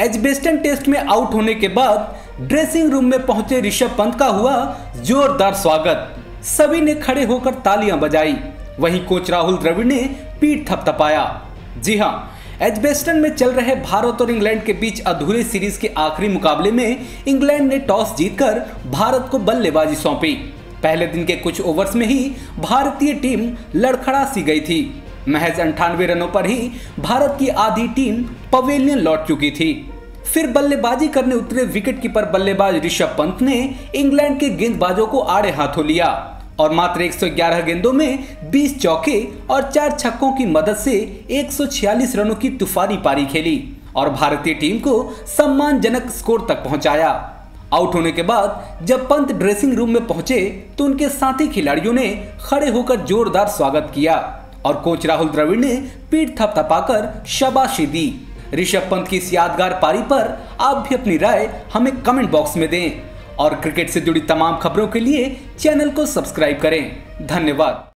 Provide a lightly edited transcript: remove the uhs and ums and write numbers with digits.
Edgbaston test में out होने के बाद ड्रेसिंग रूम में पहुंचे ऋषभ पंत का हुआ जोरदार स्वागत। सभी ने खड़े होकर तालियां बजाई। वहीं कोच राहुल द्रविड़ ने पीठ थपथपाया। जी हां, एजबेस्टन में चल रहे भारत और इंग्लैंड के बीच अधूरे सीरीज के आखिरी मुकाबले में इंग्लैंड ने टॉस जीतकर भारत को बल्लेबाजी सौंपी। पहले दिन के कुछ ओवर्स में ही भारतीय टीम लड़खड़ा सी गई थी। महज 98 रनों पर ही भारत की आधी टीम पवेलियन लौट चुकी थी। फिर बल्लेबाजी करने उतरे विकेटकीपर बल्लेबाज ऋषभ पंत ने इंग्लैंड के गेंदबाजों को आड़े हाथों लिया और मात्र 111 गेंदों में 20 चौके और 4 छक्कों की मदद से 146 रनों की तूफानी पारी खेली और भारतीय टीम को सम्मानजनक स्कोर तक पहुंचाया। आउट होने के बाद जब पंत ड्रेसिंग रूम में पहुंचे तो उनके साथी खिलाड़ियों ने खड़े होकर जोरदार स्वागत किया और कोच राहुल द्रविड़ ने पीठ थपथपाकर शाबाशी दी। ऋषभ पंत की इस यादगार पारी पर आप भी अपनी राय हमें कमेंट बॉक्स में दें और क्रिकेट से जुड़ी तमाम खबरों के लिए चैनल को सब्सक्राइब करें। धन्यवाद।